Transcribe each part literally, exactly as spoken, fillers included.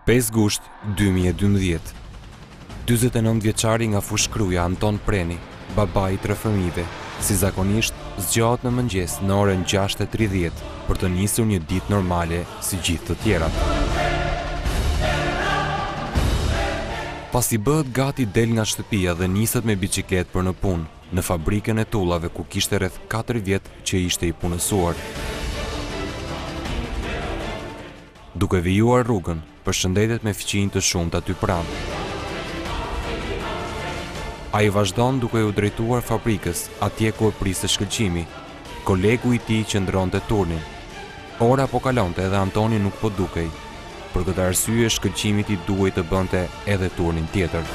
pesë gusht dy mijë e dymbëdhjetë. dyzet e nëntë vjeçari nga Fushkruja Anton Preni, babai i tre fëmijëve, si zakonisht zgjohet në mëngjes në orën gjashtë e tridhjetë për të nisur një ditë normale si gjithë të tjerat. Pasi bëhet gati del nga shtëpia dhe niset me biçikletë për në punë, në fabrikën e tullave ku kishte rreth katër vjet që ishte i punësuar. Duke vijuar rrugën, përshëndetet me fëmijë të shumtë aty pranë. Ai vazhdon duke u drejtuar fabrikës, atje ku e priste shkëlqimi. Kolegu i tij qëndronte turnin. Ora po kalonte dhe Antoni nuk po dukej. Për këtë arsye shkëlqimit i duhej të bënte edhe turnin tjetër.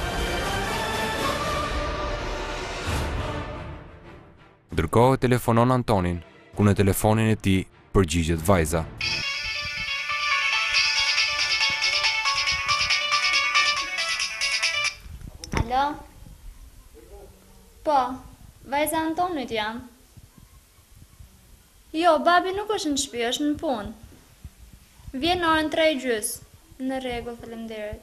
Ndërkohë telefonon Antonin, ku në telefonin e tij përgjigjet vajza. Alo? Po, vajza Antonit jam. Jo, babi nuk është në shtëpi, është në punë. Vjen në orën tre e gjys. Në rregull, faleminderit.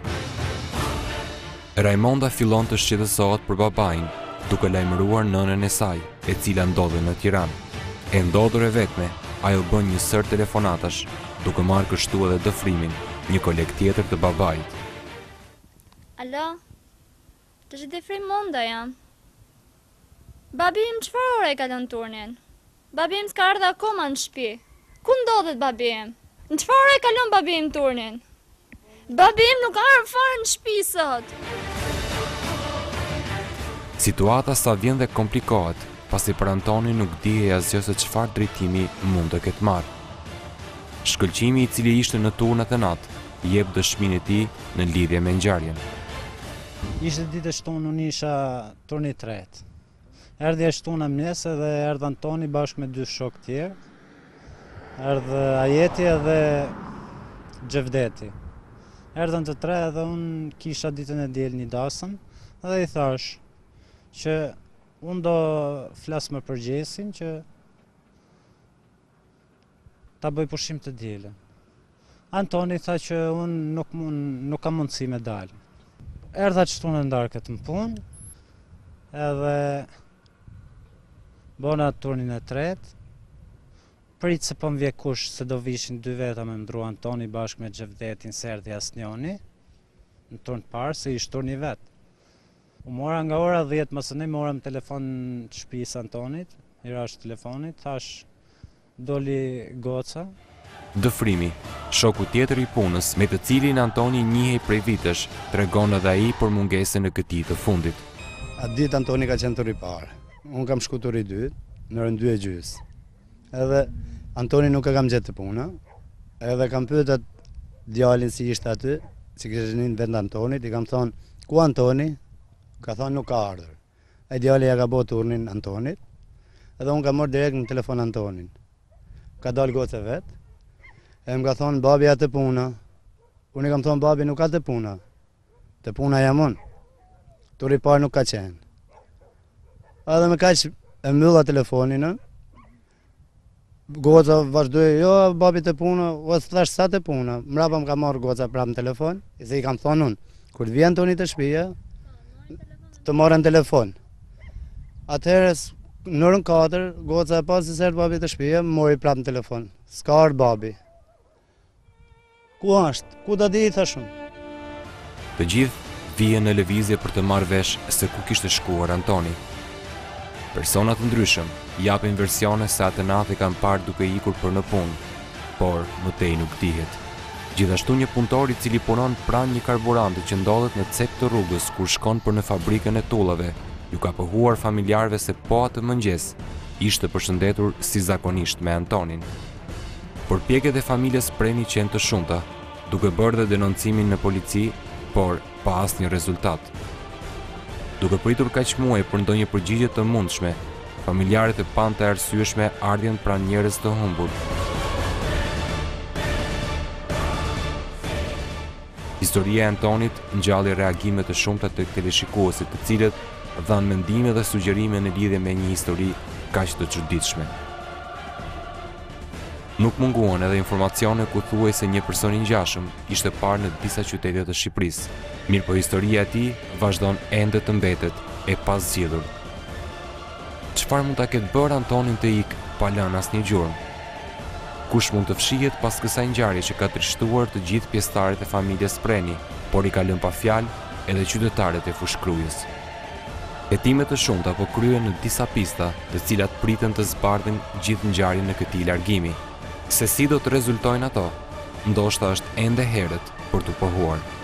Raimonda fillon të shqetësohet për babain, duke lajmëruar nënën e saj, e cila ndodhe në Tiranë. E ndodhur e vetme, ajo bën një sër telefonatash, duke marrë kështu edhe dëfrimin, një koleg tjetër të babait. Alo? Të që dëfrim Monda jam. Babi im çfarë ore e kalon turnin? Babi im s'ka ardhur akoma në shtëpi. Ku ndodhet babi im? Në çfarë ore e kalon babi im turnin? Babi im nuk ka ardhur fare në shtëpi sot. Situata sa vjen dhe komplikohet, pasi për Antonin nuk dihej asgjë se çfarë drejtimi mund të ketë marrë. Shkëlqimi i cili ishte në turnat e natë, jep dëshminë e tij në lidhje me ngjarjen. Ishte ditë e shtunë, unë isha turni tretë. Erdhi e shtuna mëngjes dhe erdhi Antoni bashkë me dy shokë tjerë. Erdhi Ajeti edhe Xhevdeti. Erdhën të tre dhe unë kisha ditën e diel një dasëm dhe i thash që unë do flas me përgjegjësin që ta bëj pushim të dielën. Antoni tha që unë nuk, mund, nuk kam mundësi me dalë. Erdha që shtunë ndarkët më punë, edhe bona turnin e tretë, prit se po m'vje kush se do vishin dy veta me mdru Antoni bashkë me Xhevdetin se erdhi asnjoni, në turn parë se ishtë turni vetë. U mora nga ora dhjetë mësë ne morëm telefon të shtëpisë Antonit, i rash telefonit, thash doli goca. Dëfrimi, shoku tjetër i punës, me të cilin Antoni njihej prej vitesh, tregon edhe ai për mungesën e këtij të fundit. Atë ditë Antoni ka qenë tur i parë. Unë kam shku tur i dytë, në orën dy e gjys. Edhe Antoni nuk e kam gjetë të puna, edhe kam pyetur djalin si ishte aty, si kishte në vend Antonit, i kam thonë, ku Antoni? Ka thonë nuk ka ardhur. Ai djali ja ka bë turnin Antonit, edhe unë kam marrë direkt në telefon Antonin. Ka dalë goca vet. E më ka thonë, babi ja të puna. Unë i kam thonë, babi nuk ka të puna. Të puna jam unë. Tur i parë nuk ka qenë. Edhe me kaq e mbylla telefonin. Goca vazhdoi, jo babi të puna, o thash sa të puna. Mrapa më ka marrë goca prapë në telefon, se i kam thonë unë, kur vjen Antoni të shtëpia, të marrën telefon. Atëherë në orën katër, goca e pasi se erdhi babi të shtëpia, më mori prapë në telefon. S'ka ardhur babi. Ku është? Ku do di, thash unë. Të gjithë vijën në lëvizje për të marrë vesh se ku kishte shkuar Antoni. Persona të ndryshëm japin versione se atë natë e kanë parë duke ikur për në punë, por më tej nuk dihet. Gjithashtu një punëtor i cili punon pranë një karburanti që ndodhet në cep të rrugës kur shkon për në fabrikën e tullave, ju ka pohuar familjarëve se po atë mëngjes ishte përshëndetur si zakonisht me Antonin. Përpjekjet e familjes Preni qenë të shumta, duke bërë dhe denoncimin në polici, por pa asnjë rezultat. Duke pritur kaq muaj për ndonjë përgjigje të mundshme, familjarët e pan të arsyeshme ardhjen pranë njerëz të humbur. Historia e Antonit ngjalli reagime të shumta të teleshikuesit, të cilët dhanë mendime dhe sugjerime në lidhje me një histori kaq të çuditshme. Nuk munguan edhe informacione ku thuaj se një person i ngjashëm ishte parë në disa qytete të Shqipërisë. Mirë po historia e tij vazhdon ende të mbetet e pazgjidhur. Çfarë mund ta ketë bërë Antonin të ikë pa lënë asnjë gjurmë? Kush mund të fshihet pas kësaj ngjarje që ka trishtuar të gjithë pjesëtarët e familjes Spreni, por i ka lënë pa fjalë edhe qytetarët e fushkrujës? Hetime të shumta po kryen në disa pista, të cilat pritën të zbardhin gjithë ngjarjen në këtij largimi. Se si do të rezultojnë ato, ndoshta është ende herët për të pohuar.